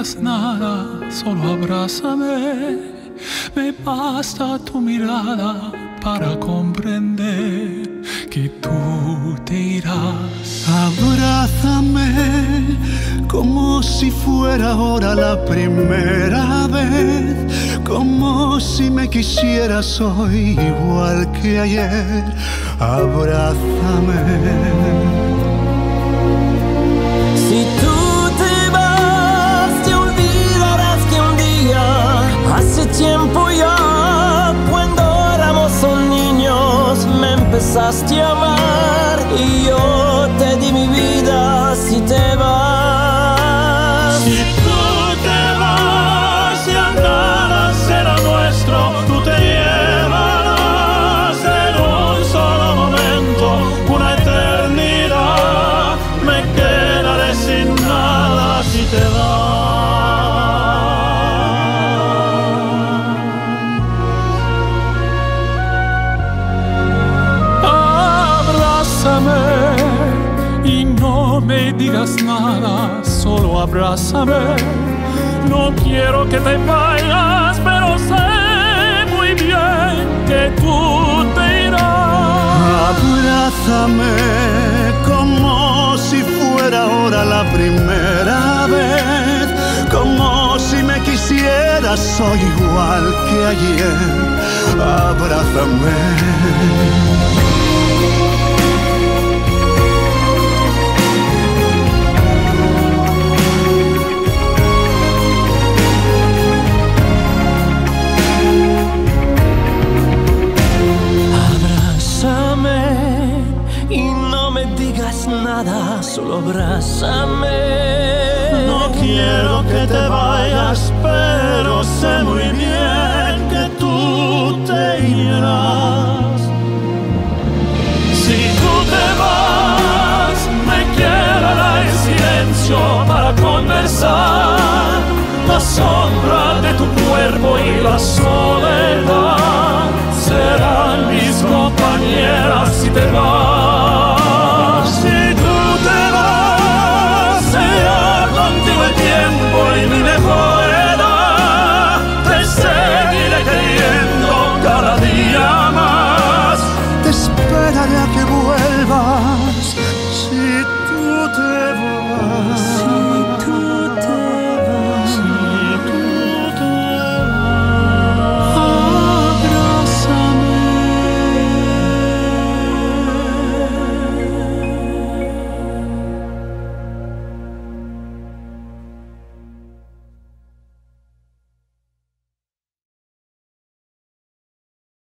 digas nada, solo abrázame. Me basta tu mirada para comprender que tú te irás. Abrázame como si fuera ahora la primera vez, como si me quisieras hoy igual que ayer. Abrázame. Si tú te vas, te olvidarás que un día, hace tiempo ya, cuando éramos niños, me empezaste a amar y yo te di mi vida. Si te vas, Si tú te vas, ya nada será nuestro. Tú te llevarás en un solo momento una eternidad. Me quedaré sin nada si te vas. Abrázame y no me digas nada, solo abrázame. No quiero que te vayas, pero sé muy bien que tú te irás. Abrázame como si fuera ahora la primera vez, como si me quisieras hoy igual que ayer. Abrázame. y no me digas nada, solo abrázame. No quiero que te vayas, pero sé muy bien que tú te irás. Si tú te vas, me quedará en silencio para conversar. La sombra de tu cuerpo y la soledad.